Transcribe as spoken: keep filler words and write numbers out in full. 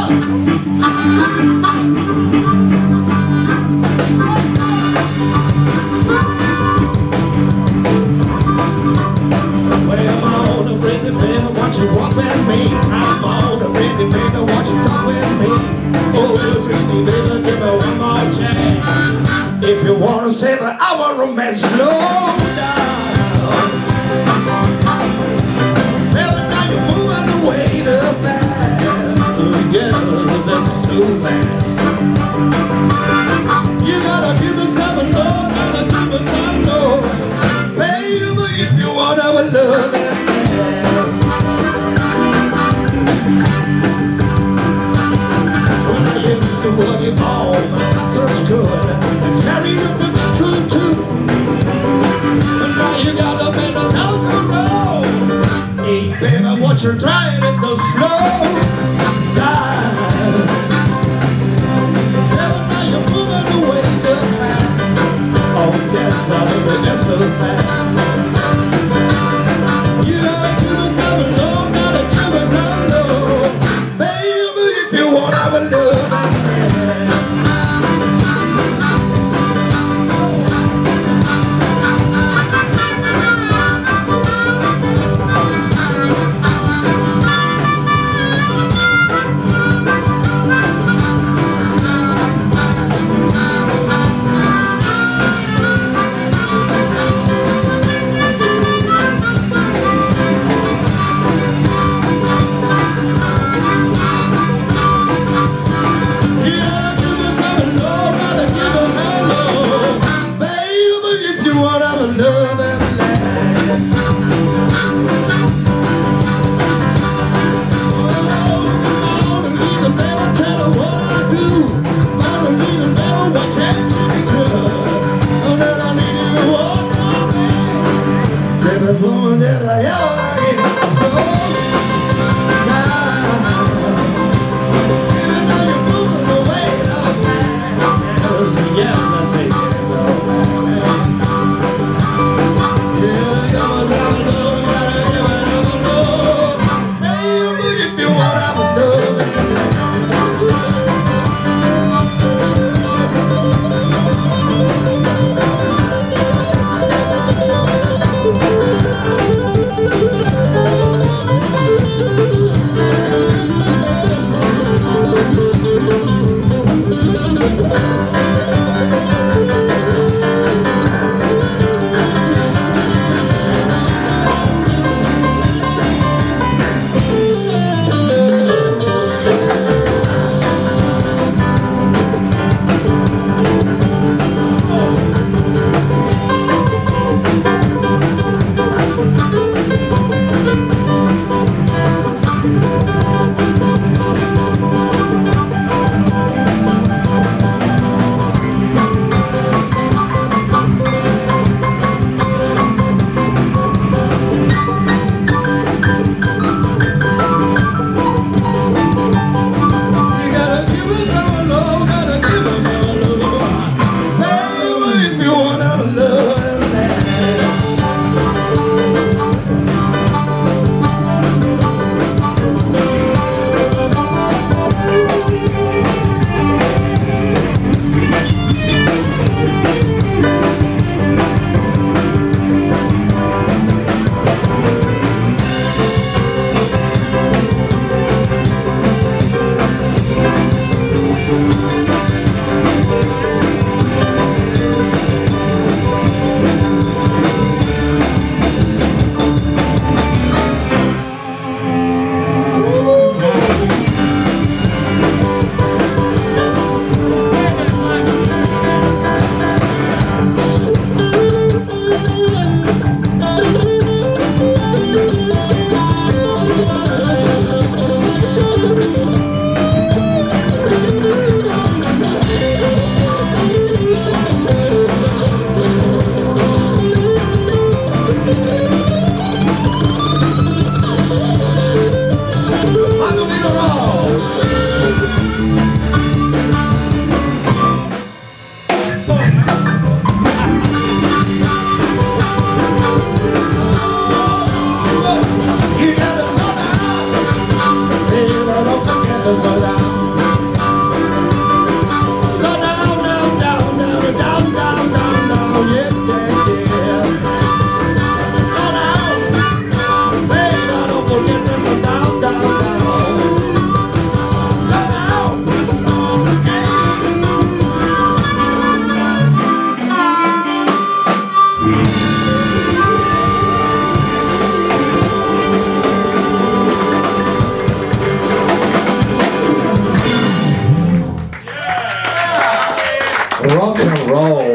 If you wanna save our romance, slow down. Well, now you're moving away too fast. Girl, that's too fast. You gotta give us some love, gotta give us some love, baby, if you want our love. When I used to work it all, my touch good. Carry the books good too. But now you got a man down the road. Hey baby, what you're trying to do, slow down. Yeah, now you're moving away too fast. Oh yes, honey, that's so fast. You gotta give us our love, gotta give us our love, baby, if you want our love. rock and roll.